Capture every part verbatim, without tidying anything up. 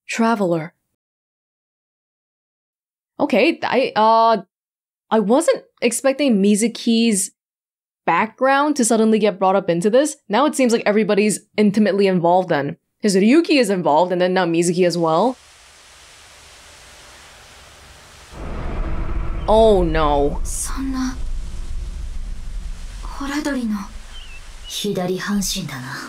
Traveler. Okay, I, uh, I wasn't expecting Mizuki's background to suddenly get brought up into this. Now it seems like everybody's intimately involved then. Because Ryuki is involved and then now Mizuki as well. Oh no. そんなホラドリの左半身だな。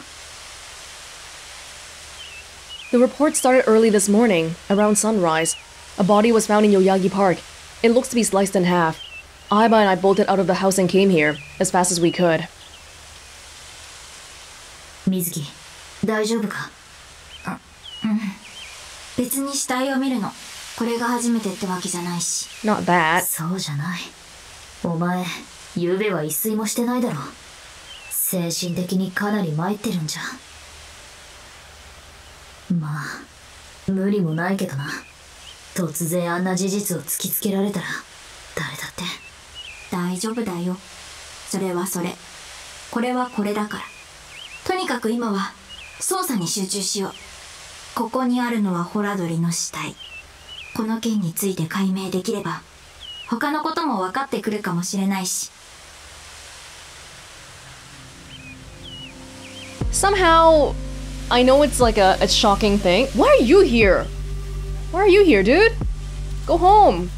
The report started early this morning, around sunrise. A body was found in Yoyagi Park. It looks to be sliced in half. Aiba and I bolted out of the house and came here, as fast as we could. Mizuki, 大丈夫か？うん。別に死体を見るの。これが初めてってわけじゃないし。 Not that. そうじゃない。お前、昨夜は一睡もしてないだろ。精神的にかなり参ってるんじゃ。まあ、無理もないけどな。突然あんな事実を突きつけられたら、誰だって。大丈夫だよ。それはそれ。これはこれだから。とにかく今は、捜査に集中しよう。ここにあるのはホラドリの死体。この件について解明できれば、他のことも分かってくるかもしれないし。 Somehow, I know it's like a, a shocking thing. Why are you here? Why are you here, dude? Go home.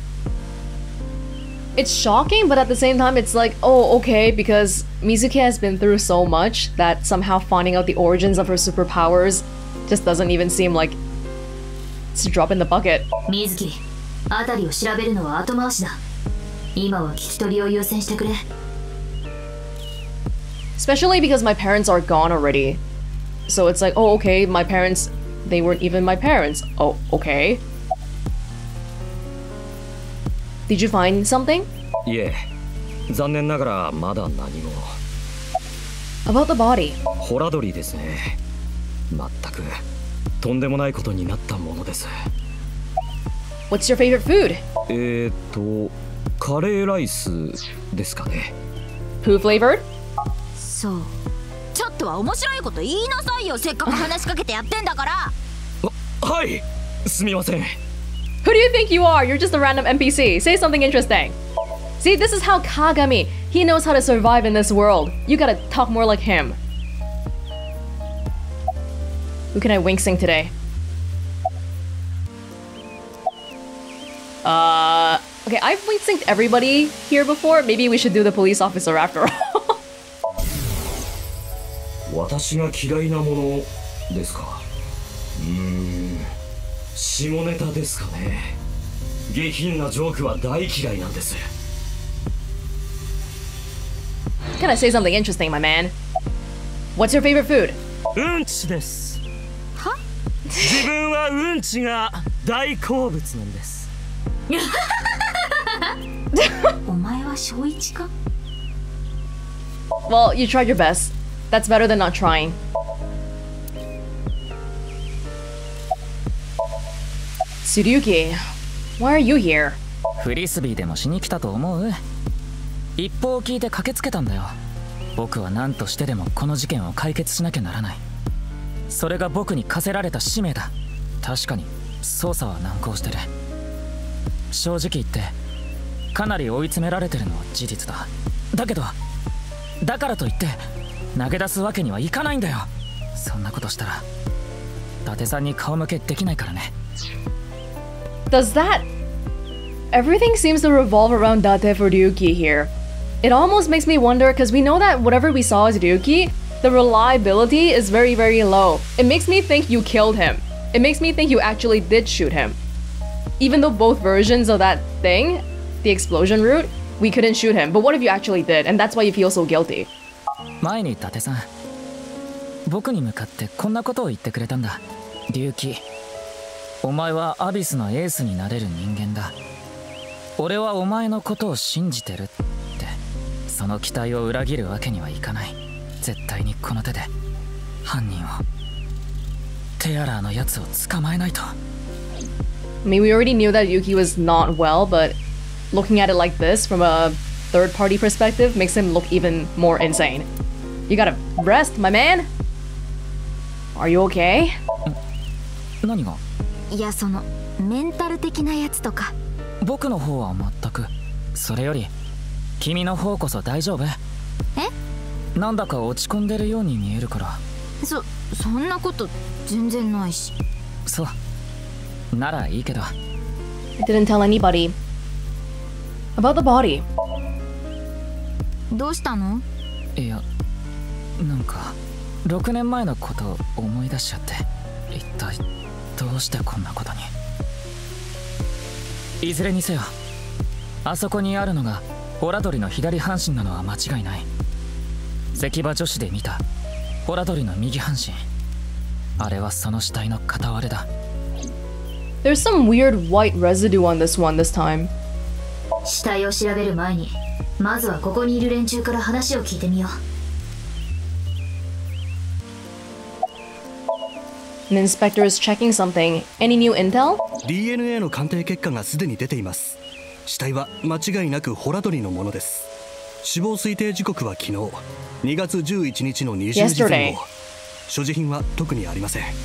It's shocking, but at the same time, it's like, oh, okay, because Mizuki has been through so much that somehow finding out the origins of her superpowers just doesn't even seem like it's a drop in the bucket. Mizuki, あたりを調べるのは後回しだ。今は聞き取りを優先してくれ。 Especially because my parents are gone already. So it's like, oh, okay, my parents, they weren't even my parents. Oh, okay. Did you find something? いえ、残念ながらまだ何も。 About the body. ホラドリですね。まったくとんでもないことになったものです。 What's your favorite food? えーっと、カレーライスですかね。 Poo flavored? そう。ちょっとは面白いこと言いなさいよ。せっかく話しかけてやってんだから。 はい、すみません。 Who do you think you are? You're just a random N P C. Say something interesting. See, this is how Kagami, he knows how to survive in this world. You gotta talk more like him. Who can I wink sing today? Uh, okay, I've wink synced everybody here before. Maybe we should do the police officer after all. 私が嫌いなものですか。うーん、下ネタですかね。下品なジョークは大嫌いなんです。 Can I say something interesting, my man? What's your favorite food? うんちです。 は？ 自分はうんちが大好物なんです。 お前は小一か？ Well, you tried your best. That's better than not trying. Tsurugi, why are you here? フリスビーでもしに来たと思う？一報を聞いて駆けつけたんだよ。僕は何としてでもこの事件を解決しなきゃならない。それが僕に課せられた使命だ。確かに捜査は難航してる。正直言ってかなり追い詰められてるのは事実だ。だけどだからといって投げ出すわけにはいかないんだよ。そんなことしたら伊達さんに顔向けできないからね。 Does that... Everything seems to revolve around Date for Ryuki here. It almost makes me wonder, because we know that whatever we saw as Ryuki, the reliability is very, very low. It makes me think you killed him. It makes me think you actually did shoot him. Even though both versions of that thing, the explosion route, we couldn't shoot him. But what if you actually did, and that's why you feel so guilty? 前に伊達さん、僕に向かってこんなことを言ってくれたんだ。龍騎、お前はアビスのエースになれる人間だ。俺はお前のことを信じてるって。その期待を裏切るわけにはいかない。絶対にこの手で犯人を、テアラーのやつを捕まえないと。 I mean, we already knew that Yuki was not well, but looking at it like this from a third-party perspective makes him look even more insane. You gotta rest, my man. Are you okay? 何が？ いや、そのメンタル的なやつとか。 僕の方は全く。それより君の方こそ大丈夫？ え？ なんだか落ち込んでるように見えるから。 そそんなこと全然ないし。 そうならいいけど。 I didn't tell anybody about the body. どうしたの？ いや、なんかろくねんまえのことを思い出しちゃって。一体どうしてこんなことに。いずれにせよあそこにあるのがホラ鳥の左半身なのは間違いない。石馬女子で見たホラ鳥の右半身、あれはその死体の片割れだ。 There's some weird white residue on this one this time. 死体を調べる前にまずはここにいる連中から話を聞いてみよう。 An inspector is checking something. Any new intel? ディーエヌエー の鑑定結果がすでに出ています。死体は間違いなくホラ鳥のものです。死亡推定時刻は昨日にがつじゅういちにちのにじゅうじぜん後。所持品は特にありません。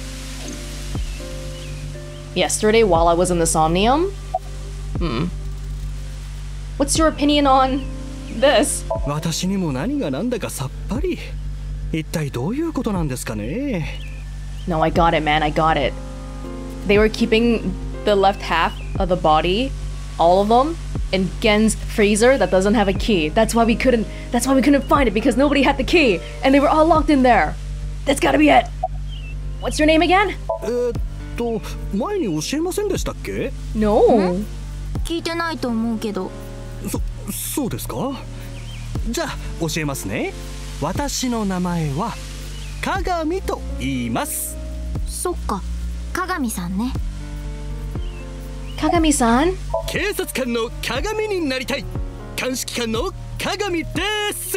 Yesterday while I was in the Somnium? Hmm. What's your opinion on this? 私にも何が何だかさっぱり。一体どういうことなんですかね。 No, I got it, man. I got it. They were keeping the left half of the body, all of them, in Gen's freezer that doesn't have a key. That's why we couldn't. That's why we couldn't find it because nobody had the key, and they were all locked in there. That's gotta be it. What's your name again? えーっと前に教えませんでしたっけ？ No. 聞いてないと思うけど。 そそうですか。じゃあ教えますね。私の名前は鏡と言います。 そっか、鏡さんね。 Kagami-san? 警察官の鏡になりたい鑑識官の鏡です。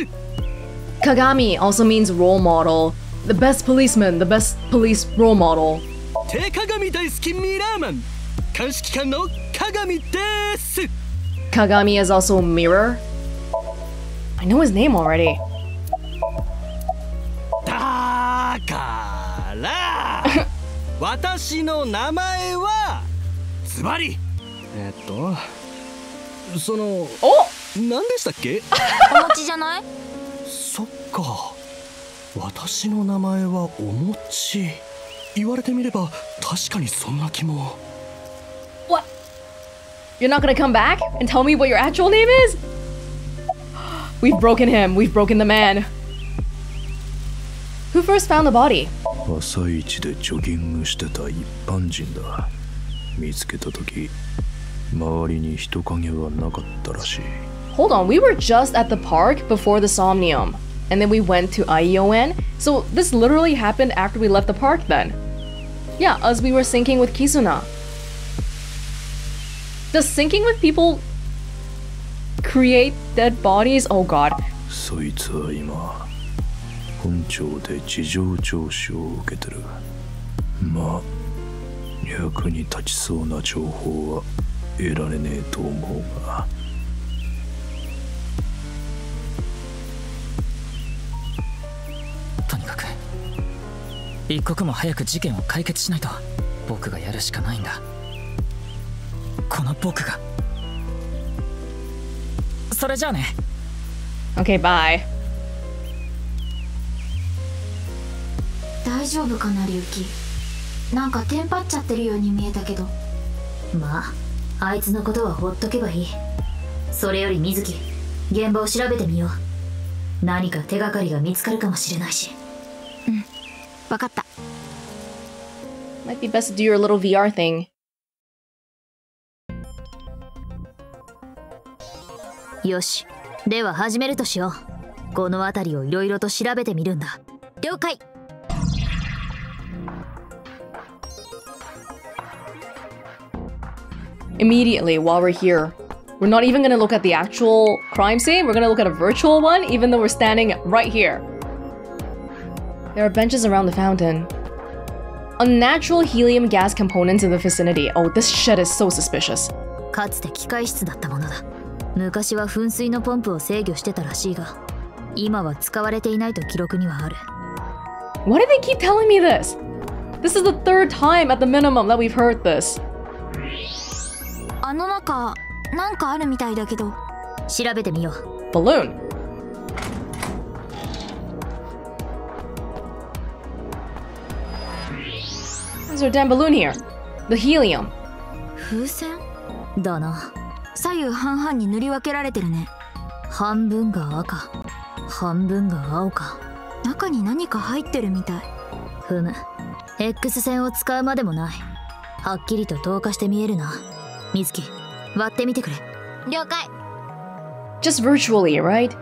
Kagami also means role model. The best policeman, the best police role model. 手鏡大好きミラーマン鑑識官の鏡です。 Kagami is also mirror. I know his name already. だから私の名前はズバリえっとその何でしたっけ？ お餅じゃない？ そっか、私の名前はお餅。言われてみれば確かにそんな気も。 What? You're not gonna come back and tell me what your actual name is? We've broken him. We've broken the man. Who first found the body? 朝一でジョギングしてた一般人だ。見つけた時周りに人影はなかったらしい。 Hold on, we were just at the park before the Somnium, and then we went to I E O N. So this literally happened after we left the park then. Yeah, as we were syncing with Kizuna. Does syncing with people create dead bodies? Oh god. そいつは今本庁で事情聴取を受けてる。まあ役に立ちそうな情報は得られねえと思うが。 とにかく一刻も早く事件を解決しないと僕がやるしかないんだ。この僕が。それじゃあね。 Okay, bye. 大丈夫かな、龍騎。なんかテンパっちゃってるように見えたけど。まああいつのことはほっとけばいい。それより水木、現場を調べてみよう。何か手がかりが見つかるかもしれないし。うん、わかった。 Might be best to do your little V R thing. よし、では始めるとしよう。この辺りをいろいろと調べてみるんだ。了解。 Immediately while we're here, we're not even gonna look at the actual crime scene, we're gonna look at a virtual one even though we're standing right here. There are benches around the fountain. Unnatural helium gas components in the vicinity. Oh, this shit is so suspicious. かつて機械室だったものだ。昔は噴水のポンプを制御してたらしいが、今は使われていないと記録にはある。 Why do they keep telling me this? This is the third time at the minimum that we've heard this. あの中なんかあるみたいだけど調べてみよう。 Balloon. There's a damn balloon here. The helium. 風船だな。左右半々に塗り分けられてるね。半分が赤、半分が青か。中に何か入ってるみたい。ふむ、 X 線を使うまでもない。はっきりと透過して見えるな。水木、割ってみてくれ。了解。 Just virtually, right?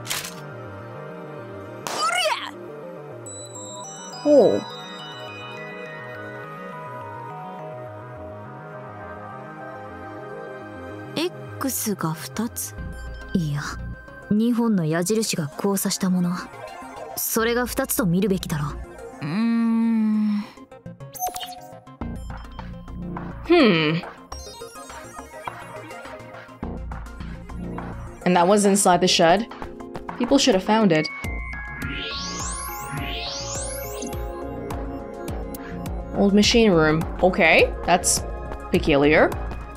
Oh. X がふたつ。いや、にほんの矢印が交差したもの。それがふたつと見るべきだろう。うーん。 Hmm. And that was inside the shed? People should have found it. Old machine room. Okay, that's peculiar.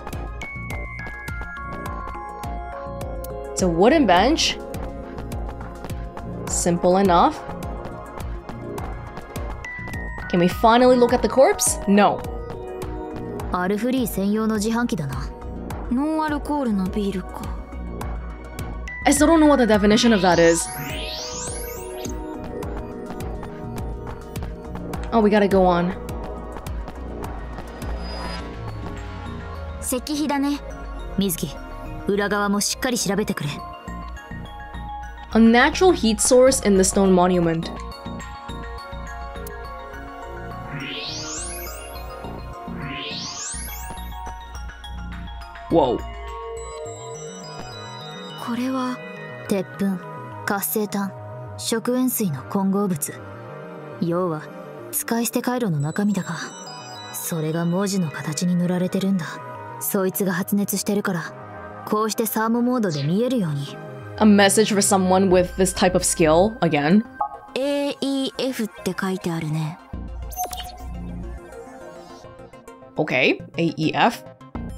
It's a wooden bench. Simple enough. Can we finally look at the corpse? No. アルフリー専用の自販機だな。ノンアルコールのビールか。 I still don't know what the definition of that is. Oh, we gotta go on. 石碑だね。水木、裏側もしっかり調べてくれ。A natural heat source in the stone monument. Whoa. これは鉄粉、活性炭、食塩水の混合物。要は使い捨て回路の中身だが、それが文字の形に塗られてるんだ。そいつが発熱してるから、こうしてサーモモードで見えるように。A message for someone with this type of skill again. エーイーエフ って書いてあるね。Okay, エーイーエフ。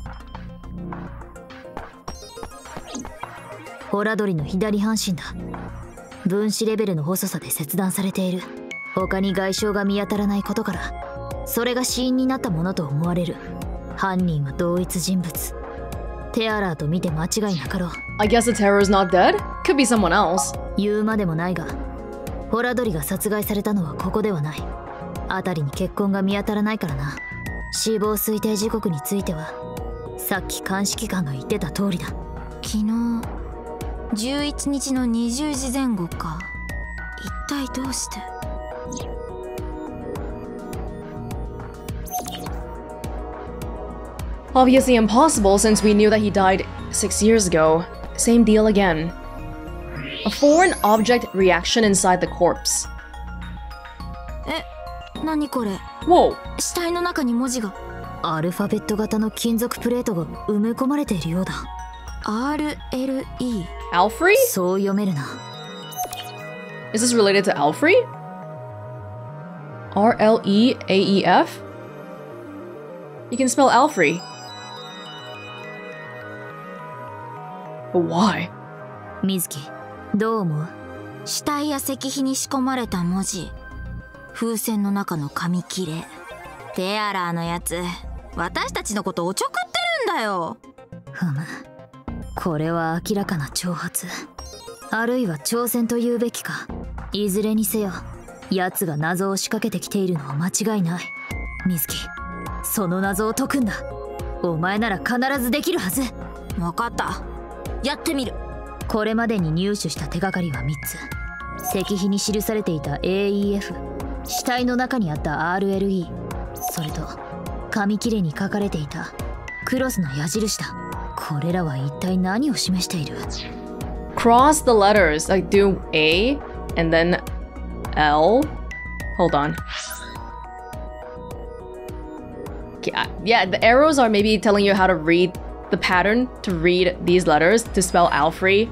ホラ鳥の左半身だ。分子レベルの細さで切断されている。他に外傷が見当たらないことから、それが死因になったものと思われる。犯人は同一人物。テアラーと見て間違いなかろう。I guess the terror is not dead? Could be someone else. 言うまでもないが、ホラ鳥が殺害されたのはここではない。辺りに血痕が見当たらないからな。死亡推定時刻については、さっき鑑識官が言ってた通りだ。昨日じゅういちにちのにじゅうじぜん後か。一体どうして。Obviously impossible since we knew that he died six years ago. Same deal again. A foreign object reaction inside the corpse. え、何これ？ Whoa! 死体の中に文字が。アルファベット型の金属プレートが埋め込まれているようだ。アールエルイー Alfrey? そう読めるな。Is this related to Alfrey? R L E A E F? You can spell Alfrey. But why? 水木、どう思う？死体や石碑に仕込まれた文字。風船の中の紙切れ。テアラーのやつ、私たちのことおちょくってるんだよ。ふむ。これは明らかな挑発、あるいは挑戦と言うべきか。いずれにせよ、奴が謎を仕掛けてきているのは間違いない。水木、その謎を解くんだ。お前なら必ずできるはず。分かった、やってみる。これまでに入手した手がかりはみっつ。石碑に記されていた エーイーエフ、 死体の中にあった アールエルイー、 それと紙切れに書かれていたクロスの矢印だ。これらは一体何を示している？ Cross the letters, like do A and then L. Hold on. Yeah, yeah, the arrows are maybe telling you how to read the pattern to read these letters to spell Alfrey.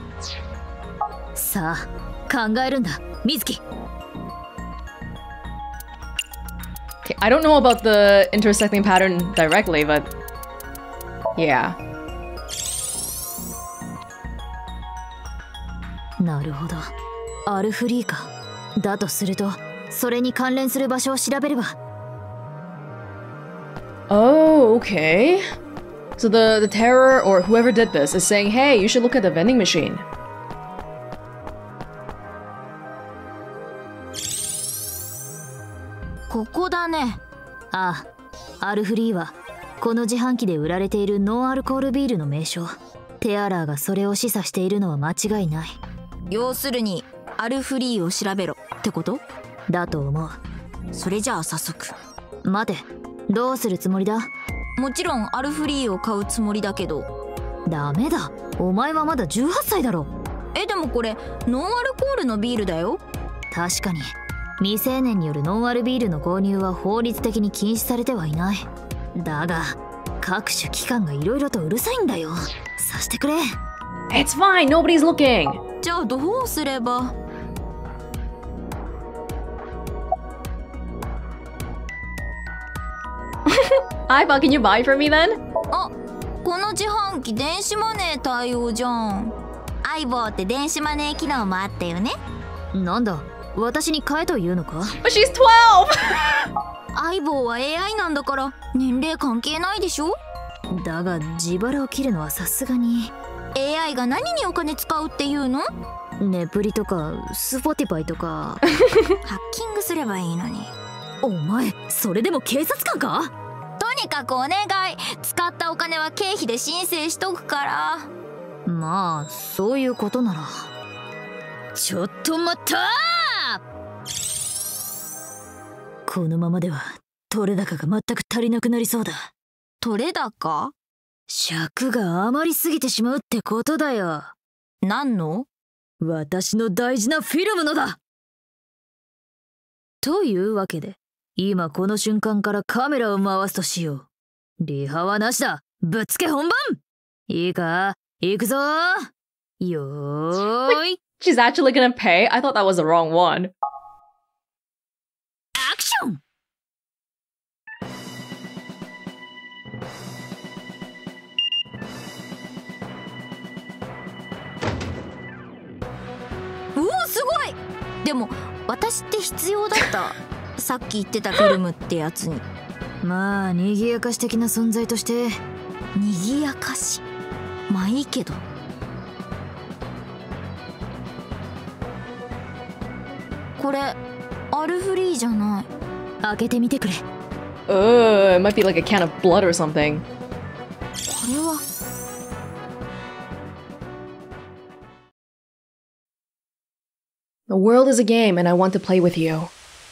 さあ、考えるんだ、水木。Okay, I don't know about the intersecting pattern directly, but yeah. なるほど。アルフリーか。だとすると、それに関連する場所を調べれば。 Oh, okay. So the, the terror or whoever did this is saying, hey, you should look at the vending machine. ここだね。ああ、アルフリーはこの自販機で売られているノンアルコールビールの名称。テアラーがそれを示唆しているのは間違いない。 要するにアルフリーを調べろってこと？ だと思う。 それじゃあ早速。 待て、どうするつもりだ？ もちろんアルフリーを買うつもりだけど。 ダメだ、お前はまだじゅうはっさいだろ。 え、でもこれノンアルコールのビールだよ。 確かに未成年によるノンアルビールの購入は法律的に禁止されてはいない。だが各種機関がいろいろとうるさいんだよ。さしてくれ。 It's fine, nobody's looking. じゃあどうすれば。 iPhone, can you buy for me then? あ、この自販機電子マネー対応じゃん。相棒って電子マネー機能もあったよね。 なんだ、私に買えというのか？ But she's twelve! 相棒は エーアイ なんだから年齢関係ないでしょ。 だが自腹を切るのはさすがに。 エーアイ が何にお金使うっていうの？ ネプリとかスポティパイとか。 ハッキングすればいいのに。 お前それでも警察官か？ とにかくお願い、使ったお金は経費で申請しとくから。 まあそういうことなら。ちょっと待ったー。このままでは取れ高が全く足りなくなりそうだ。 取れ高？ 尺が余りすぎてしまうってことだよ。 何の？ 私の大事なフィルムのだ。というわけで今この瞬間からカメラを回すとしよう。リハはなしだ。ぶっつけ本番。いいか、行くぞー。よーい。 She's actually gonna pay? I thought that was the wrong one. アクション。 うお、すごい。でも私って必要だった。さっき言ってたフィルムってやつに。 まあ賑やかし的な存在として。 賑やかし、まあいいけど。これアルフリーじゃない。 開けてみてくれ。 Uh, it might be like a can of blood or something. これは。 The world is a game and I want to play with you.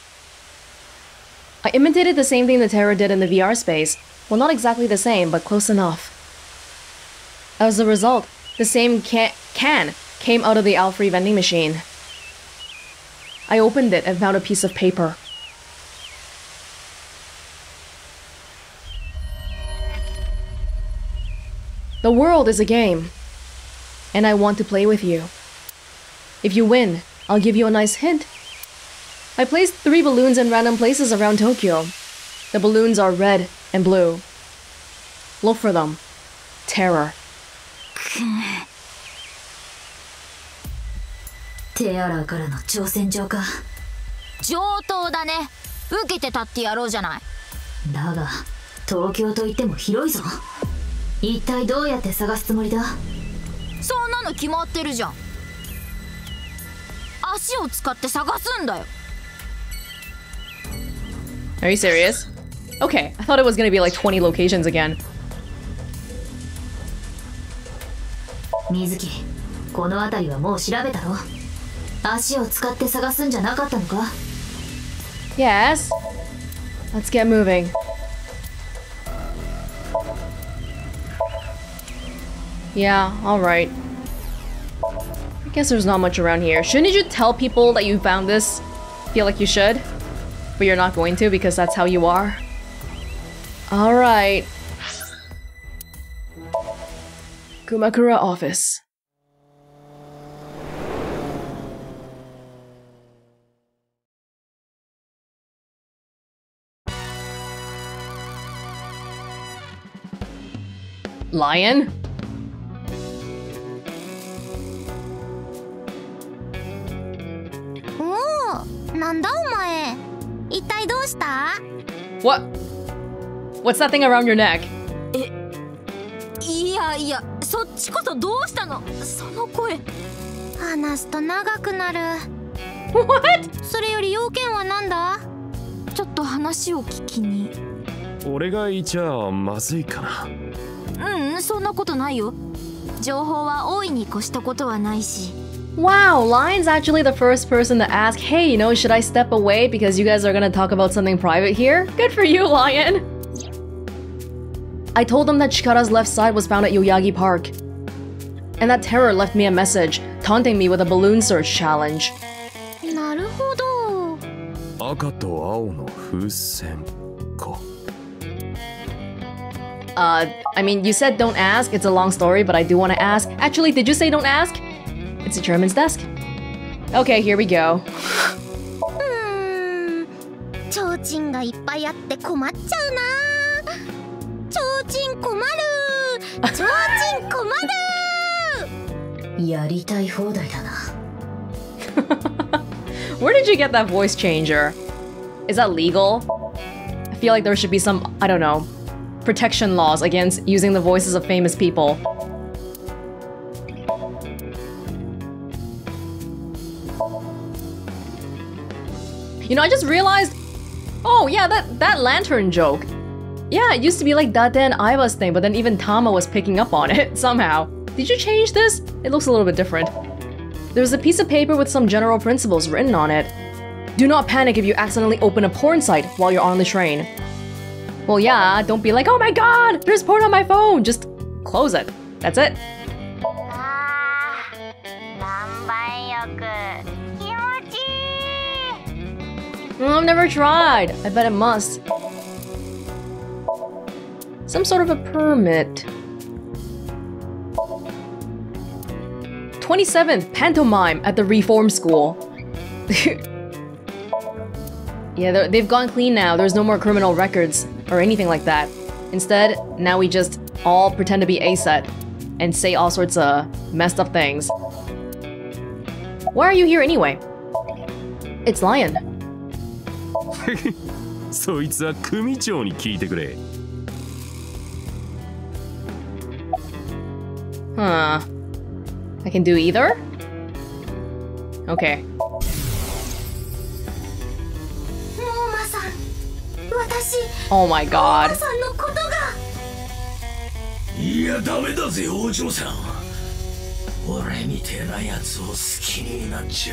I imitated the same thing the Terror did in the V R space. Well, not exactly the same, but close enough. As a result, the same can, can came out of the Alfrey vending machine. I opened it and found a piece of paper. The world is a game, and I want to play with you. If you win, I'll give you a nice hint. I placed three balloons in random places around Tokyo. The balloons are red and blue. Look for them. Terror. テアラーからの挑戦状か。 上等だね。受けてたってやろうじゃない。 だが東京といっても広いぞ。一体どうやって探すつもりだ？ そんなの決まってるじゃん。足を使って探すんだよ。 Are you serious? Okay, I thought it was gonna be like twenty locations again. 水木、この辺りはもう調べたろ？足を使って探すんじゃなかったのか？ Yes. Let's get moving. Yeah, alright. I guess there's not much around here. Shouldn't you tell people that you found this? Feel like you should? But you're not going to because that's how you are. Alright. Kumakura office. Lion? Oh, なんだお前。一体どうした？ What? What's that thing around your neck? いやいや、そっちこそどうしたの？その声。話すと長くなる。 What? それより要件はなんだ？ちょっと話を聞きに。 俺がいちゃまずいかな。うん、そんなことないよ。情報は大いに越したことはないし。 Wow, Lion's actually the first person to ask, hey, you know, should I step away because you guys are gonna talk about something private here? Good for you, Lion! I told them that Chikara's left side was found at Yoyagi Park. And that Terror left me a message, taunting me with a balloon search challenge. なるほど。 赤と青の風船か。 Uh, I mean, you said don't ask, it's a long story, but I do want to ask. Actually, did you say don't ask? It's a German's desk. Okay, here we go. うーん、提灯がいっぱいあって困っちゃうな。提灯困る。提灯困る。 やりたい放題だな。 Where did you get that voice changer? Is that legal? I feel like there should be some, I don't know, protection laws against using the voices of famous people. You know, I just realized, oh yeah, that, that lantern joke. Yeah, it used to be like Date and Aiba's thing, but then even Tama was picking up on it somehow. Did you change this? It looks a little bit different. There's a piece of paper with some general principles written on it. Do not panic if you accidentally open a porn site while you're on the train. Well, yeah, don't be like, oh my god, there's porn on my phone. Just close it. That's it. Oh, I've never tried. I bet it must. Some sort of a permit. twenty-seventh pantomime at the Reform School. Yeah, they've gone clean now. There's no more criminal records or anything like that. Instead, now we just all pretend to be A S E T and say all sorts of messed up things. Why are you here anyway? It's Lion. そいつは組長に聞いてくれ。 Huh. I can do either? Okay. モーマさん、私、 Oh my god. モーマさんのことが。 いや、ダメだぜ、王女さん。俺みてえなやつを好きになっちゃう。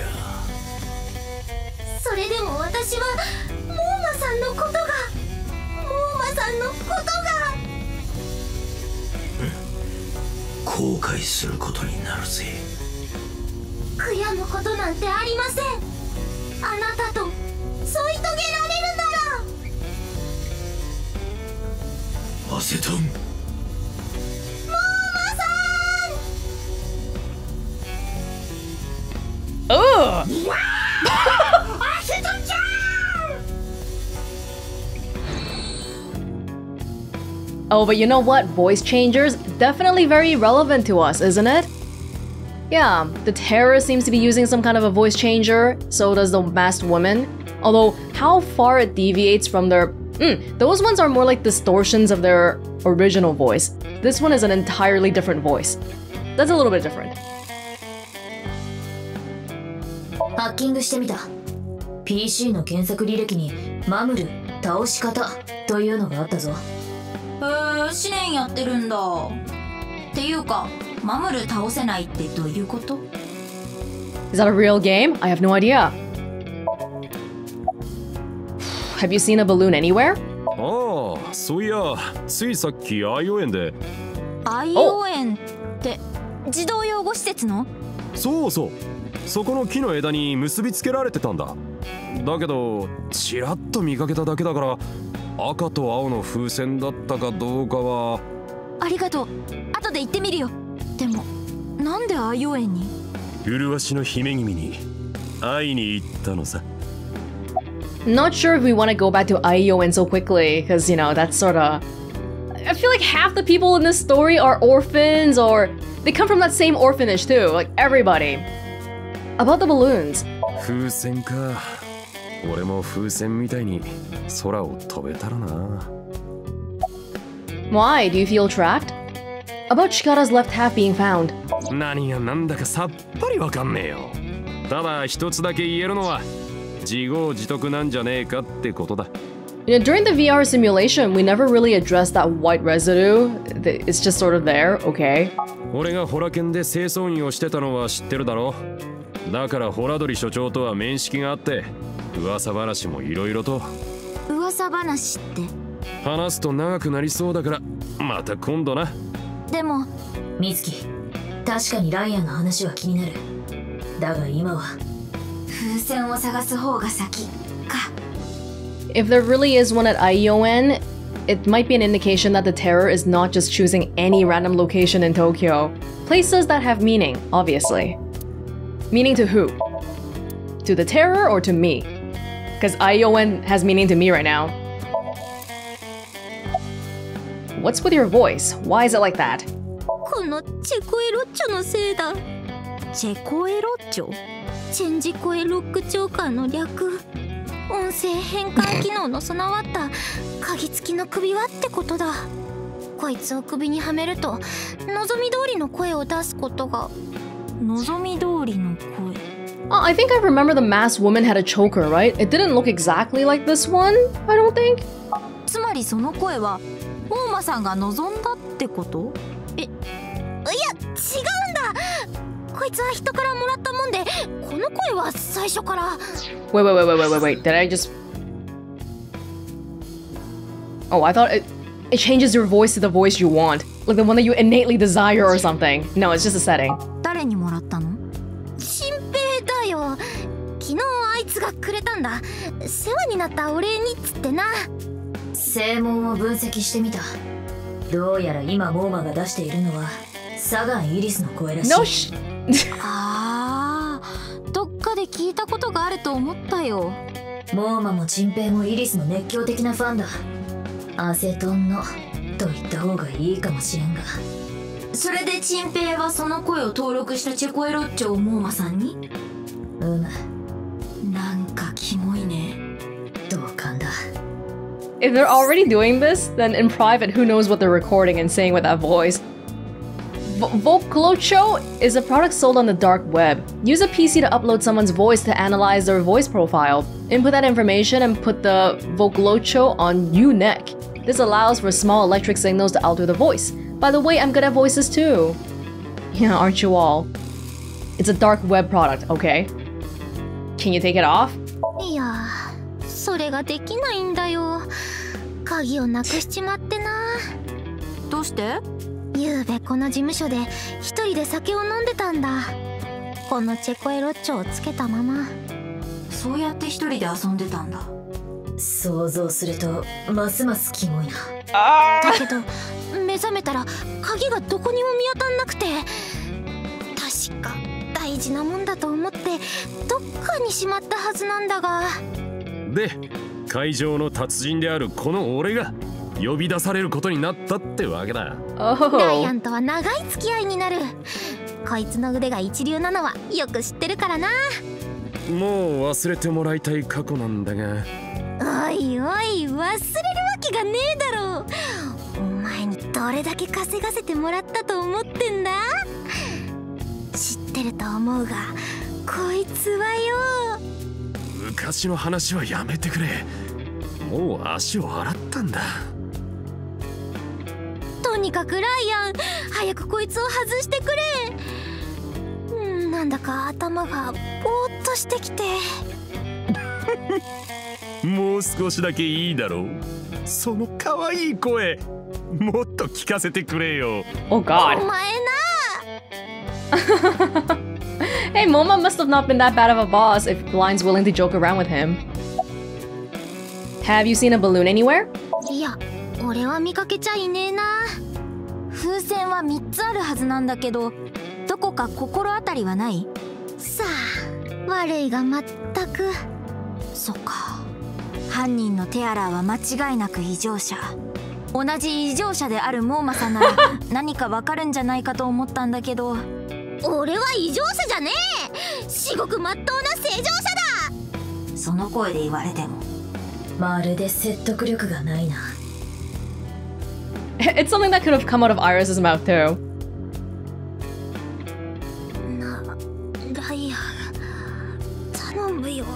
それでも私はモーマさんのことが、モーマさんのことが。 後悔することになるぜ。 悔やむことなんてありません。あなたと添い遂げられるなら。アセトン。モーマさん。 Ugh. Oh, but you know what? Voice changers, definitely very relevant to us, isn't it? Yeah, the Terror seems to be using some kind of a voice changer, so does the Masked Woman. Although, how far it deviates from their... Mm, those ones are more like distortions of their original voice. This one is an entirely different voice. That's a little bit different. ハッキングしてみた。ピーシー の検索履歴にマムル倒し方というのがあったぞ。 へえ、試練やってるんだ。っていうか、マムル倒せないってどういうこと？ Is that a real game? I have no idea. Have you seen a balloon anywhere? ああ、そういや、ついさっきアイオ園で。 アイオ園って児童養護施設の？ そうそう。そこの木の枝に結びつけられてたんだ。だけど、ちらっと見かけただけだから、赤と青の風船だったかどうかは。 ありがとう。後で行ってみるよ。でも、なんでアイオ園に？ 麗しの姫君に会いに行ったのさ。 Not sure if we want to go back to Aioen so quickly, because, you know, that's sort of... I feel like half the people in this story are orphans or they come from that same orphanage too, like everybody. About the balloons. 風船か。俺も風船みたいに空を飛べたらな。 Why? Do you feel trapped? About Chikara's left half being found. 何がなんだかさっぱりわかんねえよ。ただ一つだけ言えるのは自業自得なんじゃねえかってことだ。 You know, during the V R simulation, we never really addressed that white residue. It's just sort of there, okay? 俺がホラ犬で清掃員をしてたのは知ってるだろ。だからホラドリ所長とは面識があって、噂話もいろいろと。 噂話って？ 話すと長くなりそうだから、また今度な。 でも、ミツキ、確かにライアンの話は気になる。だが今は風船を探す方が先か。 If there really is one at I O N, it might be an indication that the terror is not just choosing any random location in Tokyo. Places that have meaning, obviously. Meaning to who? To the terror or to me? Because I O N has meaning to me right now. What's with your voice? Why is it like that? このチェコエロッチョのせいだ。 チェコエロッチョ？ チェンジコエロックチョーカーの略。音声変換機能の備わった鍵付きの首輪ってことだ。こいつを首にはめると望み通りの声を出すことが。 望み通りの声。 Oh, I think I remember the masked woman had a choker, right? It didn't look exactly like this one, I don't think. つまりその声は大間さんが望んだってこと？ え、いや違うんだ。こいつは人からもらったもんで、この声は最初から。 Wait, wait, wait, wait, wait, wait, wait. Did I just? Oh, I thought it it changes your voice to the voice you want, like the one that you innately desire or something. No, it's just a setting. 誰にもらったの？ 新平だよ。昨日あいつがくれたんだ。世話になったお礼にっつってな。 声紋を分析してみた。どうやら今モーマが出しているのはサガンイリスの声らしい。 No sh- ああ、どっかで聞いたことがあると思ったよ。モーマもチンペイもイリスの熱狂的なファンだ。アセトンのと言った方がいいかもしれんが。それでチンペイはその声を登録したチェコエロッチョをモーマさんに？うむ。なんかキモいね。同感だ。 If they're already doing this, then in private, who knows what they're recording and saying with that voice? Voclocho is a product sold on the dark web. Use a P C to upload someone's voice to analyze their voice profile. Input that information and put the Voclocho on U-neck. This allows for small electric signals to alter the voice. By the way, I'm good at voices too. Yeah, aren't you all? It's a dark web product, okay? Can you take it off? いや、それができないんだよ。鍵をなくしちまってな。 どうして？ ゆうべこの事務所で一人で酒を飲んでたんだ。このチェコエロッチョをつけたまま。 そうやって一人で遊んでたんだ。想像するとますますキモいな。 だけど目覚めたら鍵がどこにも見当たんなくて、確か大事なもんだと思ってどっかにしまったはずなんだが。 で、会場の達人であるこの俺が呼び出されることになったってわけだ。 Oh. ライアンとは長い付き合いになる。こいつの腕が一流なのはよく知ってるからな。 もう忘れてもらいたい過去なんだが。 おいおい、忘れるわけがねえだろう。お前にどれだけ稼がせてもらったと思ってんだ。知ってると思うが、こいつはよ。 昔の話はやめてくれ。もう足を洗ったんだ。 とにかくライアン、早くこいつを外してくれ。うん、なんだか頭がぼーっとしてきて。 もう少しだけいいだろう。その可愛い声もっと聞かせてくれよ。 Oh God. お前な。 Hey, Moma must have not been that bad of a boss if Blind's willing to joke around with him. Have you seen a balloon anywhere? いや、俺は見かけちゃいねえな。 風船はみっつあるはずなんだけど、どこか心当たりはない？ さあ、悪いがまったく。 そっか。 犯人のテアラーは間違いなく異常者。同じ異常者であるモーマさんなら何かわかるんじゃないかと思ったんだけど。 俺は異常者じゃねえ。至極まっとうな正常者だ。 その声で言われてもまるで説得力がないな。 It's something that could have come out of Iris's mouth too. な、ライアン、頼むよ。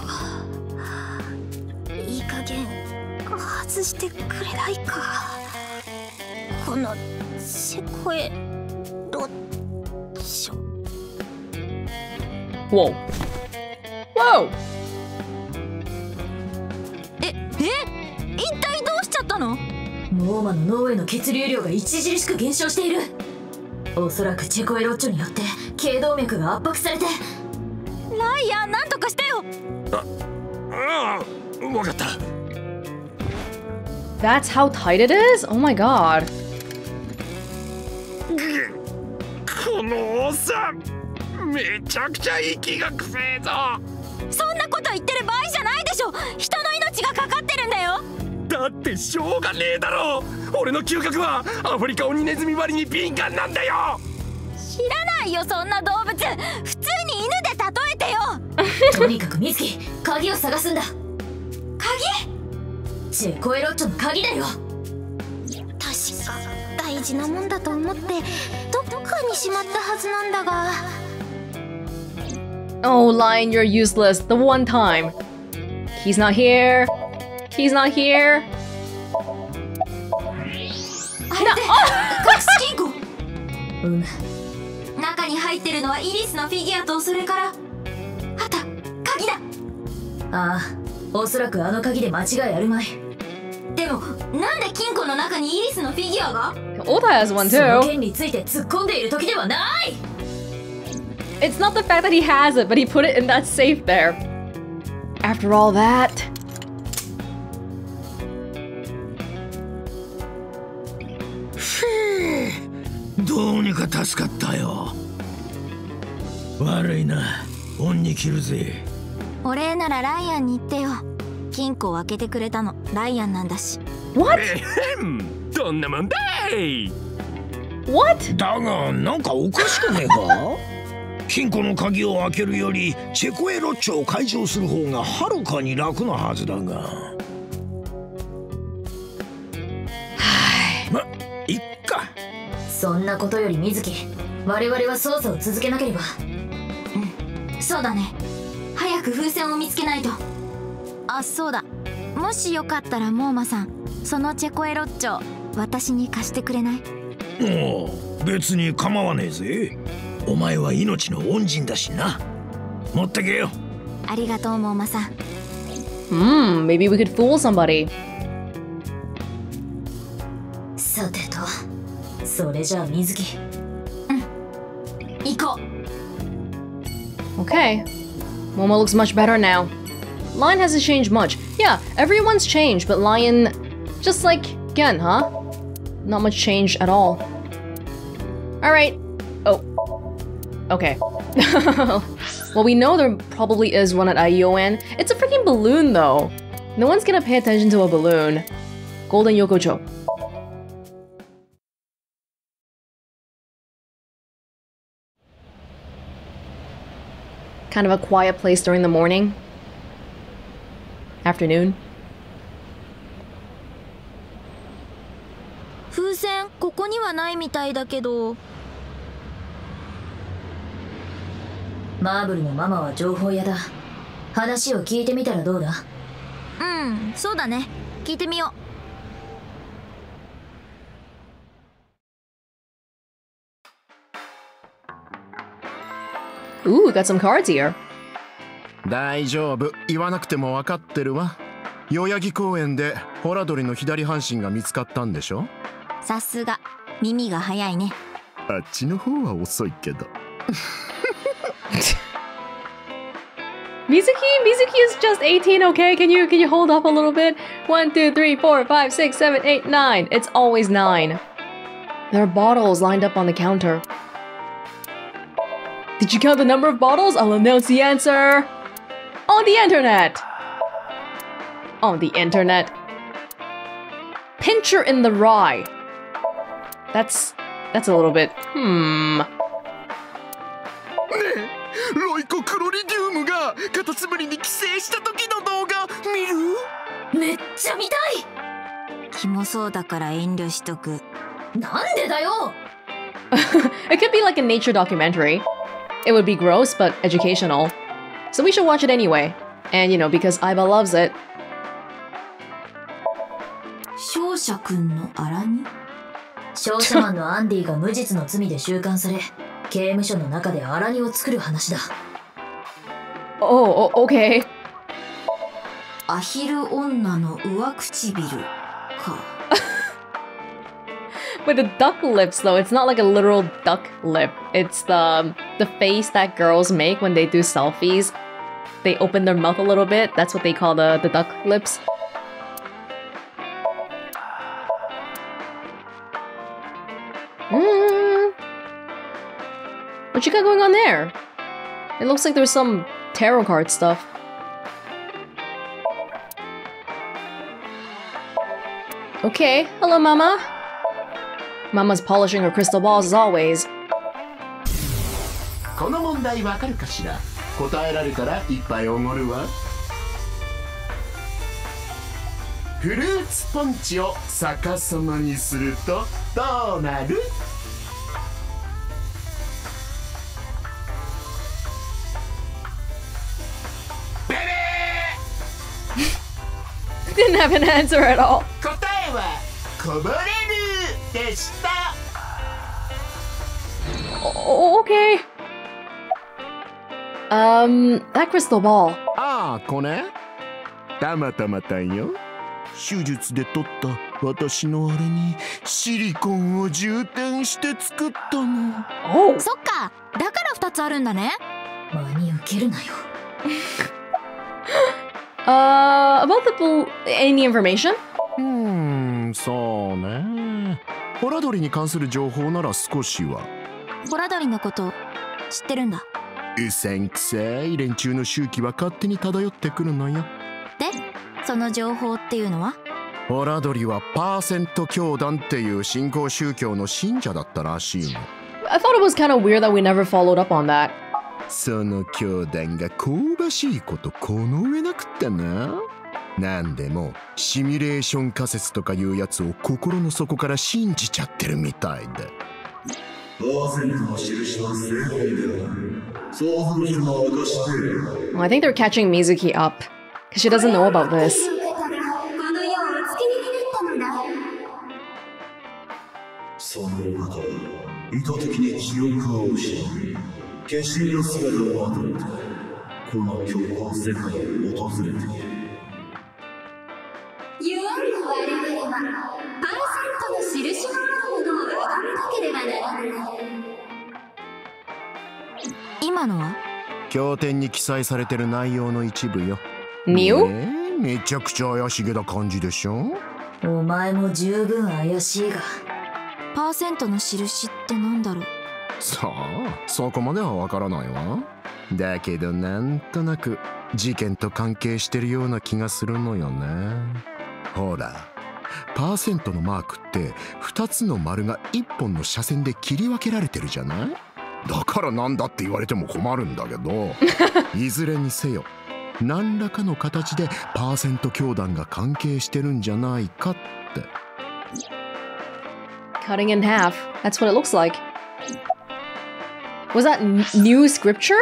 いい加減外してくれないか。このチェコエロッチョ。 Whoa. Whoa! え、え？一体どうしちゃったの？モーマの脳への血流量が著しく減少している。おそらくチェコエロッチョによって頸動脈が圧迫されて。ライアン、なんとかしてよ。 あ、ああ、わかった。 That's how tight it is? Oh my god. このおっさん、めちゃくちゃ息がくせえぞ。 そんなこと言ってる場合じゃないでしょ。人の命がかかってるんだよ。 だってしょうがねえだろ。俺の嗅覚はアフリカオニネズミ割りに敏感なんだよ。 知らないよ、そんな動物。普通に犬で例えてよ。とにかくミズキ、鍵を探すんだ。鍵？チェコエロッチョの鍵だよ。 確か大事なもんだと思ってどっかにしまったはずなんだが。 Oh, Lion, you're useless. The one time. He's not here. He's not here. あれって隠し金庫。うん。中に入ってるのはイリスのフィギュアと、それからあった鍵だ。ああ、おそらくあの鍵で間違いあるまい。でもなんで金庫の中にイリスのフィギュアが？ Oda has one その too. 件について突っ込んでいる時ではない。 It's not the fact that he has it, but he put it in that safe there. After all that. どうにか助かったよ。悪いな、恩に着るぜ。 お礼ならライアンに言ってよ。金庫を開けてくれたのライアンなんだし。 What? どんなもんだい。 What? だがなんかおかしくねえか。金庫の鍵を開けるよりチェコエロッチョを解錠する方がはるかに楽なはずだが。ま、いっか。 そんなことより水木、我々は捜査を続けなければ。うん、そうだね。早く風船を見つけないと。あ、そうだ。もしよかったらモーマさん、そのチェコエロッチョ私に貸してくれない？ おう、別に構わねえぜ。お前は命の恩人だしな。持ってけよ。 ありがとうモーマさん。 Hmm, maybe we could fool somebody. さてと、それじゃあ水木。うん、行こう。 Okay. Momo looks much better now. Lion hasn't changed much. Yeah, everyone's changed, but Lion... just like Gen, huh? Not much change at all. Alright. Oh. Okay. Well, we know there probably is one at Aioen. It's a freaking balloon, though. No one's gonna pay attention to a balloon. Golden Yokocho. Kind of a quiet place during the morning. Afternoon. 風船ここにはないみたいだけど。マーブルのママは情報屋だ。話を聞いてみたらどうだ？うん、そうだね。聞いてみよう。Ooh, we got some cards here. 大丈夫、言わなくても分かってるわ。代々木公園でホラドリの左半身が見つかったんでしょ。 さすが耳が早いね。 あっちの方は遅いけど。 Mizuki, Mizuki is just eighteen, okay? Can you can you hold up a little bit? One, two, three, four, five, six, seven, eight, nine. It's always nine. There are bottles lined up on the counter. Did you count the number of bottles? I'll announce the answer on the internet. Oh, the internet. Pincher in the rye. That's that's a little bit. Hmm. ねえ、ロイコクロリディウムがカタツムリに寄生した時の動画見る？ めっちゃ見たい。キモそうだから遠慮しとく。なんでだよ。 It could be like a nature documentary. It would be gross but educational. So we should watch it anyway. And you know, because Aiba loves it. 勝者くんのアラニ？商社マンのアンディが無実の罪で収監され、刑務所の中でアラニを作る話だ。 Oh, okay. アヒル女の上唇か。 With the duck lips though, it's not like a literal duck lip. It's the the face that girls make when they do selfies. They open their mouth a little bit. That's what they call the, the duck lips. Mm. What you got going on there? It looks like there's some tarot card stuff. Okay, hello Mama. Mama's polishing her crystal balls as always. この問題わかるかしら？答えられたらいっぱいおごるわ。フルーツポンチを逆さまにするとどうなる？ベベー Didn't have an answer at all. 答えはこぼれるでした。 Oh, okay. Um, that crystal ball. ああ、これたまたまたんよ。手術で取った私のあれにシリコンを充填して作ったの。 Oh. そっか、だからふたつあるんだね。真に受けるなよ。 uh, about the bl- any information? うーん、そうね。ホラドリに関する情報なら少しは。 ホラドリのこと知ってるんだ。 うせんくせい連中の周期は勝手に漂ってくるのよ。 で、その情報っていうのは？ ホラドリはパーセント教団っていう新興宗教の信者だったらしいの。 I thought it was kind of weird that we never followed up on that. その教団が香ばしいことこの上なくってな。なんでもシミュレーション仮説とかいうやつを心の底から信じちゃってるみたいで。 パーセントの印は正解である。想像しても明かして。 Well, I think they're catching Mizuki up because she doesn't know about this. その方は意図的に記憶を失い、化身の姿をまとめてこの虚構世界を訪れている。 言わんの我々はパーセントの印のあるものを崇めなければならない。今のは経典に記載されてる内容の一部よ。 New? ねえ、めちゃくちゃ怪しげな感じでしょ。 お前も十分怪しいが。パーセントの印ってなんだろう。 さあ、そこまではわからないわ。だけどなんとなく事件と関係してるような気がするのよね。ほら、パーセントのマークってふたつの丸がいっぽんの斜線で切り分けられてるじゃない？だからなんだって言われても困るんだけどいずれにせよ何らかの形でパーセント教団が関係してるんじゃないかって。 Cutting in half. That's what it looks like. Was that n- new scripture?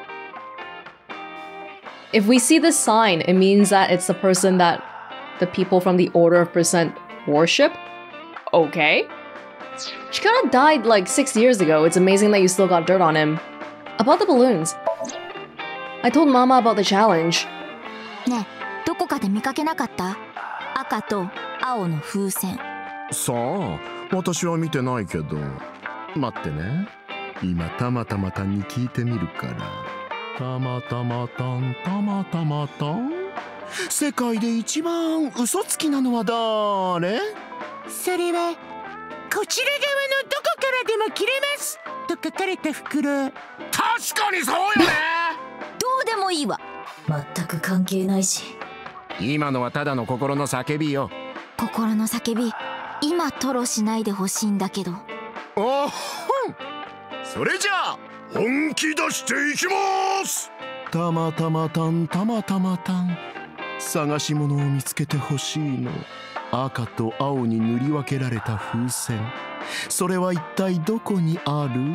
If we see this sign, it means that it's the person that the people from the Order of Percent worship? Okay. She kind of died like six years ago. It's amazing that you still got dirt on him. About the balloons. I told Mama about the challenge. ねえ、どこかで見かけなかった？赤と青の風船。 さあ、私は見てないけど。待ってね。今たまたまたんに聞いてみるから。たまたまたん、たまたまたん。世界で一番嘘つきなのは誰？ それはこちら側のどこからでも切れますと書かれた袋。 確かにそうよね。 どうでもいいわ。全く関係ないし。 今のはただの心の叫びよ。 心の叫び、今吐露しないでほしいんだけど。 おっほん、それじゃあ本気出していきます。たまたまたんたまたまたん、探し物を見つけてほしいの。赤と青に塗り分けられた風船、それは一体どこにある？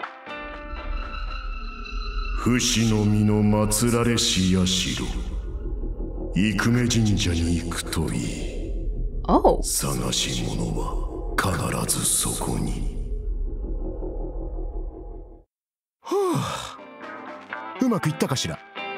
不死の実の祀られし社、生目神社に行くといい。 Oh. 探し物は必ずそこに。はあ、うまくいったかしら。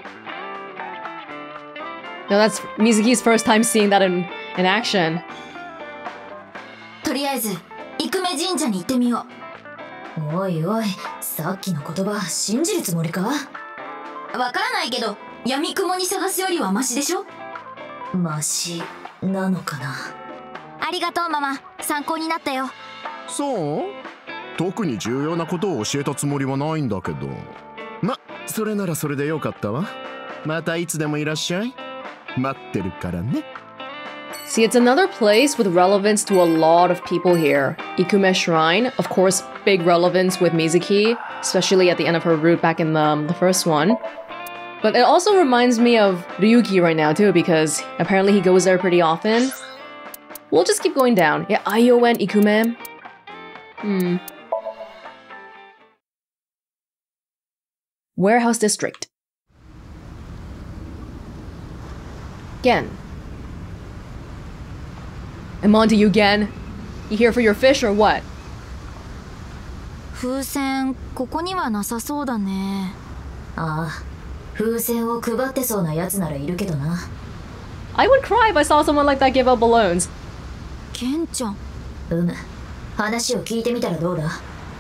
No, that's Mizuki's first time seeing that in, in action. とりあえず、生目神社に行ってみよう。おいおい、さっきの言葉信じるつもりか？わからないけど、闇雲に探すよりはマシでしょ？マシなのかな。ありがとうママ、参考になったよ。 そう？特に重要なことを教えたつもりはないんだけど。ま、それならそれでよかったわ。またいつでもいらっしゃい。待ってるからね。 See, it's another place with relevance to a lot of people here. Ikume Shrine, of course, big relevance with Mizuki, especially at the end of her route back in the, the first one. But it also reminds me of Ryuki right now too, because apparently he goes there pretty often. We'll just keep going down. Yeah, Aiyo and Ikume. Hmm. Warehouse District. Again. I'm on to you again. You here for your fish or what? 風船、ここにはなさそうだね。ああ、風船を配ってそうなやつならいるけどな。 I would cry if I saw someone like that give out balloons. ケンちゃん。うむ、話を聞いてみたらどうだ？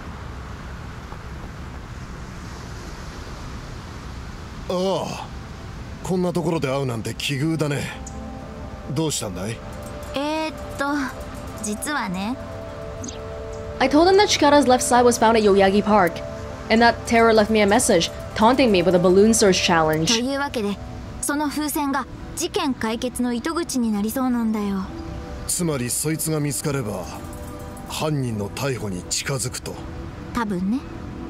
ああ、こんなところで会うなんて奇遇だね。どうしたんだい？ えーっと、実はね。 I told him that Chikara's left side was found at Yoyagi Park, and that Terror left me a message, taunting me with a balloon search challenge. というわけで、その風船が事件解決の糸口になりそうなんだよ。 つまりそいつが見つかれば、犯人の逮捕に近づくと。 多分ね。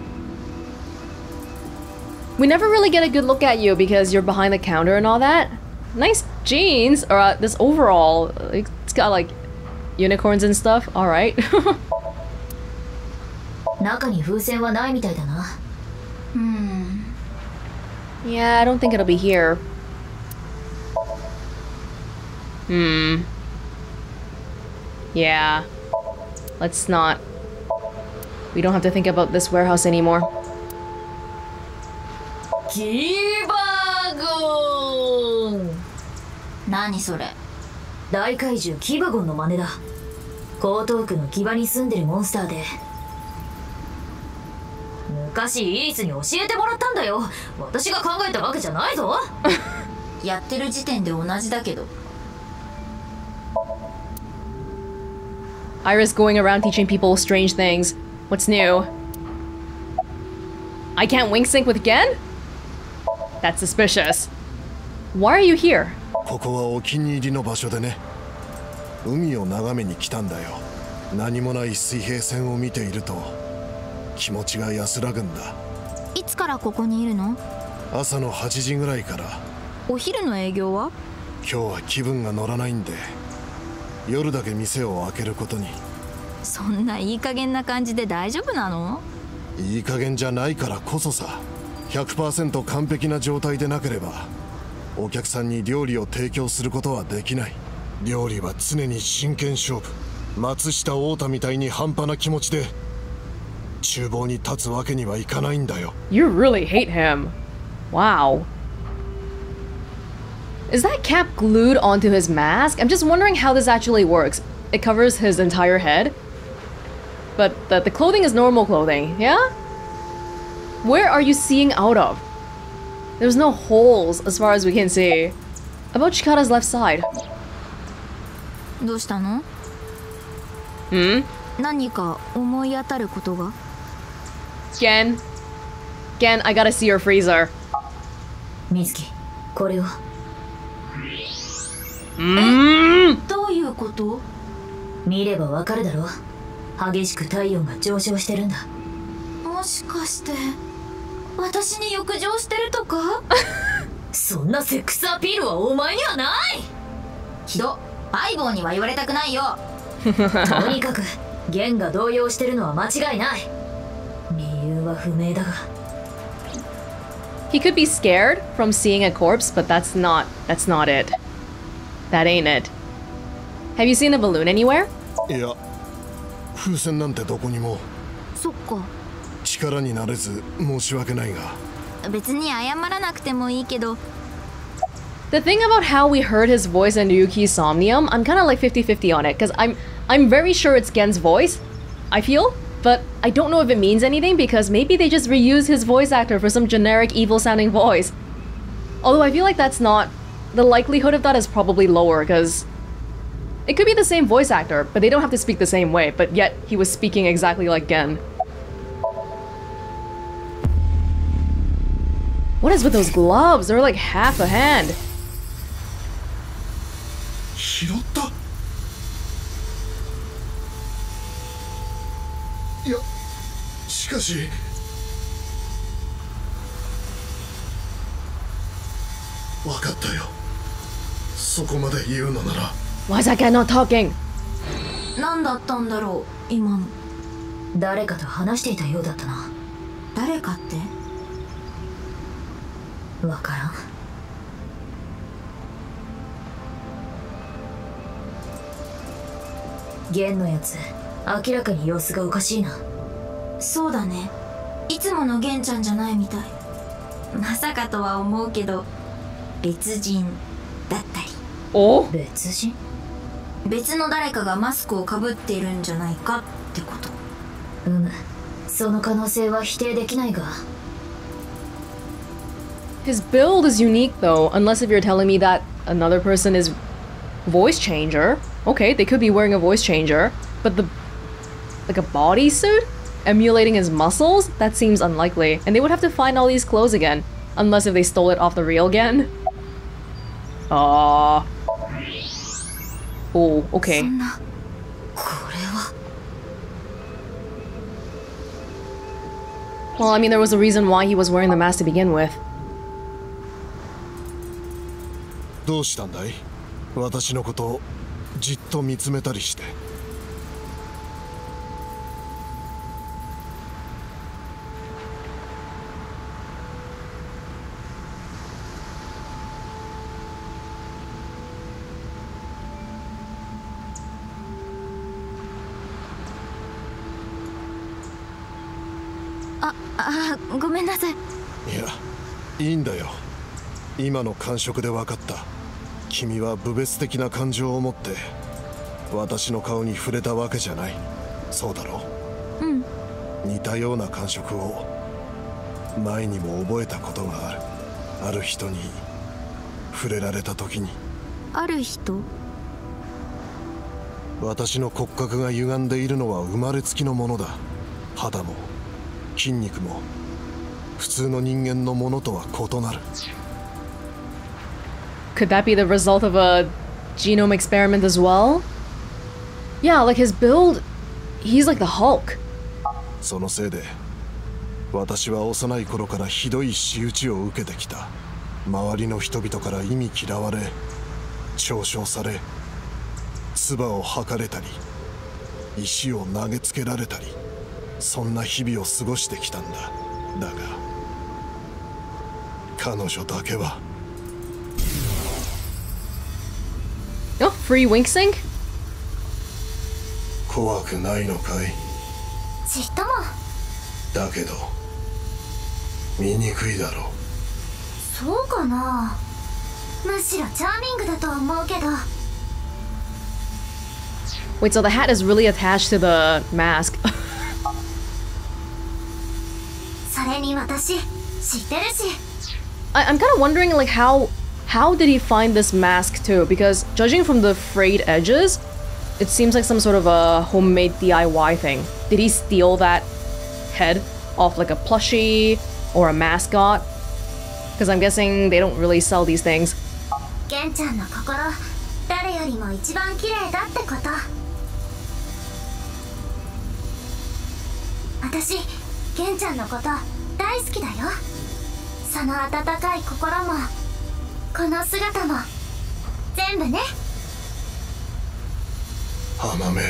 We never really get a good look at you because you're behind the counter and all that. Nice jeans, or uh, this overall, it's got like unicorns and stuff. All right. 中に風船はないみたいだな。うん。 Yeah, I don't think it'll be here. Hmm. Yeah. Let's not. We don't have to think about this warehouse anymore. キバゴン。何それ？大怪獣キバゴンの真似だ。江東区の木場に住んでるモンスターで、昔イリスに教えてもらったんだよ。私が考えたわけじゃないぞ。やってる時点で同じだけど。 Iris going around teaching people strange things. What's new? I can't wing sync with Gen? That's suspicious. Why are you here? ここはお気に入りの場所でね。海を眺めに来たんだよ。何もない水平線を見ていると気持ちが安らぐんだ。 いつからここにいるの？ 朝のはちじぐらいから。 お昼の営業は？ 今日は気分が乗らないんで、夜だけ店を開けることに。 そんないい加減な感じで大丈夫なの？ いい加減じゃないからこそさ。 ひゃくパーセント 完璧な状態でなければお客さんに料理を提供することはできない。料理は常に真剣勝負。松下太太みたいに半端な気持ちで厨房に立つわけにはいかないんだよ。 You really hate him. Wow. Is that cap glued onto his mask? I'm just wondering how this actually works. It covers his entire head, but the, the clothing is normal clothing, yeah? Where are you seeing out of? There's no holes as far as we can see. About Chikara's left side. どうしたの? Hmm? 何か思い当たることが? Gen. Gen, I gotta see your freezer. Mizuki, これを. Mm. どういうこと？見ればわかるだろ。激しく体温が上昇してるんだ。もしかして私に浴場してるとか？そんなセックスアピールはお前にはない。ひど、相棒には言われたくないよ。とにかくゲンが動揺してるのは間違いない。理由は不明だが。 He could be scared from seeing a corpse, but that's not that's not it. That ain't it. Have you seen a balloon anywhere? いや、風船なんてどこにも。 そっか。 力になれず申し訳ないが。 別に謝らなくてもいいけど。 The thing about how we heard his voice in Ryuki's Somnium, I'm kind of like fifty fifty on it, because I'm I'm very sure it's Gen's voice, I feel, but I don't know if it means anything because maybe they just reuse his voice actor for some generic evil-sounding voice. Although I feel like that's not... The likelihood of that is probably lower, because... It could be the same voice actor, but they don't have to speak the same way, but yet he was speaking exactly like Gen. What is with those gloves? They're like half a hand. 拾った。いや、しかし分かったよ。そこまで言うのなら。 Why is that guy not talking? 何だったんだろう今の。誰かと話していたようだったな。誰かって？わからん。ゲンのやつ、明らかに様子がおかしいな。そうだね。いつものゲンちゃんじゃないみたい。まさかとは思うけど、別人だったり。 お？ 別人？別の誰かがマスクをかぶっているんじゃないかってこと。うむ、その可能性は否定できないが。 His build is unique though, unless if you're telling me that another person is voice changer. Okay, they could be wearing a voice changer, but the like a bodysuit emulating his muscles? That seems unlikely. And they would have to find all these clothes again, unless if they stole it off the real Gen. Ah. Oh, okay. Well, I mean, there was a reason why he was wearing the mask to begin with. どうしたんだい？私のことをじっと見つめたりして。 あ、あ、ごめんなさい。 いや、いいんだよ。今の感触で分かった。君は侮蔑的な感情を持って私の顔に触れたわけじゃない。そうだろう？ うん。 似たような感触を前にも覚えたことがある。ある人に触れられた時に。 ある人？ 私の骨格が歪んでいるのは生まれつきのものだ。肌も筋肉も普通の人間のものとは異なる。 Could that be the result of a genome experiment as well? Yeah, like his build, he's like the Hulk. そのせいで私は幼い頃からひどい仕打ちを受けてきた。周りの人々から忌み嫌われ、嘲笑され、唾を吐かれたり、石を投げつけられたり、そんな日々を過ごしてきたんだ。だが彼女だけは。 Oh, free wink sync? 怖くないのかい？ ちっとも。 だけど醜いだろう。 そうかな。むしろチャーミングだと思うけど。 Wait, so the hat is really attached to the mask. それに私知ってるし。 I I'm kind of wondering like how how did he find this mask too? Because judging from the frayed edges, it seems like some sort of a homemade D I Y thing. Did he steal that head off like a plushie or a mascot? Because I'm guessing they don't really sell these things. ゲンちゃんの心誰よりも一番綺麗だってこと。私玄ちゃんのこと大好きだよ。その温かい心もこの姿も全部ね。 浜目、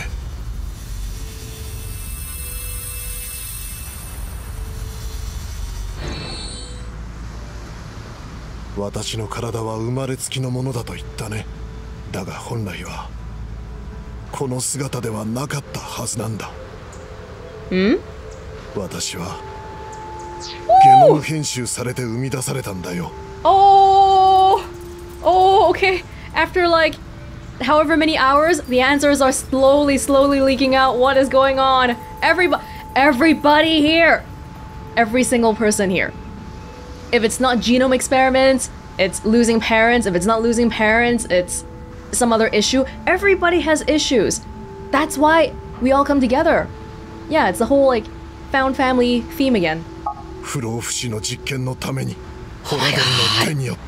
私の体は生まれつきのものだと言ったね。だが本来はこの姿ではなかったはずなんだ。 ん？ 私はゲノム編集されて生み出されたんだよ。 Oh, oh, okay. After like however many hours, the answers are slowly, slowly leaking out. What is going on? Everybody, everybody here, every single person here. If it's not genome experiments, it's losing parents. If it's not losing parents, it's some other issue. Everybody has issues. That's why we all come together. Yeah, it's the whole like found family theme again. 不老不死の実験のためにホラドリの手によって。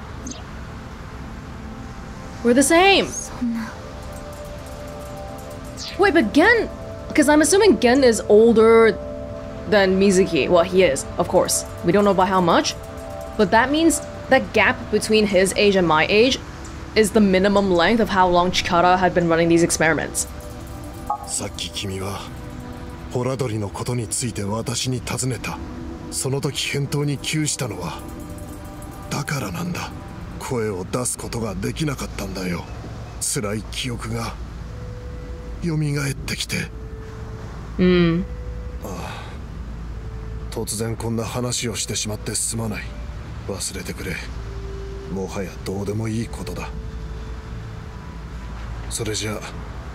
We're the same. Wait, but Gen, because I'm assuming Gen is older than Mizuki. Well, he is, of course. We don't know by how much, but that means that gap between his age and my age is the minimum length of how long Chikara had been running these experiments. さっき君はホラドリのことについて私に尋ねた。その時返答に窮したのはだからなんだ。声を出すことができなかったんだよ。辛い記憶が蘇ってきて。 うん。 ああ、突然こんな話をしてしまってすまない。忘れてくれ。もはやどうでもいいことだ。それじゃあ。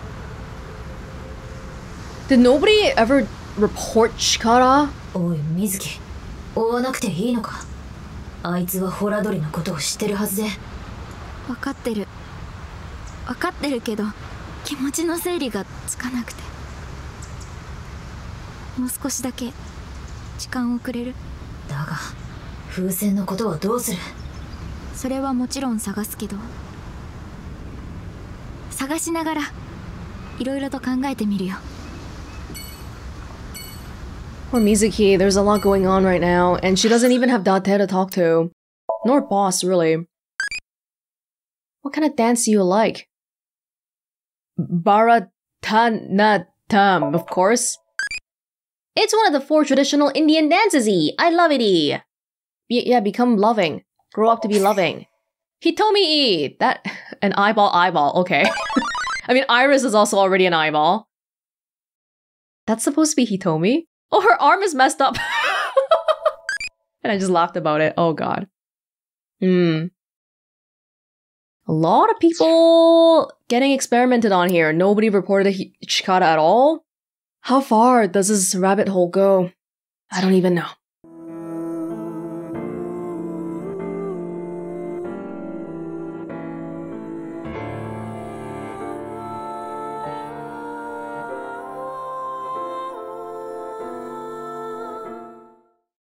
Did nobody ever report Chikara? おい、水木。追わなくていいのか。あいつはホラドリのことを知ってるはずで。 分かってる。分かってるけど、気持ちの整理がつかなくて。もう少しだけ時間をくれる？ だが、風船のことはどうする？ それはもちろん探すけど、探しながらいろいろと考えてみるよ。 Poor Mizuki, there's a lot going on right now, and she doesn't even have Date to talk to. Nor Boss, really. What kind of dance do you like? Bharatanatyam, of course. It's one of the four traditional Indian dances-y. I love it-y. Be yeah, become loving. Grow up to be loving. Hitomi-y. That... an eyeball eyeball, okay. I mean, Iris is also already an eyeball. That's supposed to be Hitomi? Oh, her arm is messed up. And I just laughed about it. Oh, God. Hmm. A lot of people getting experimented on here. Nobody reported Chikara at all. How far does this rabbit hole go? I don't even know.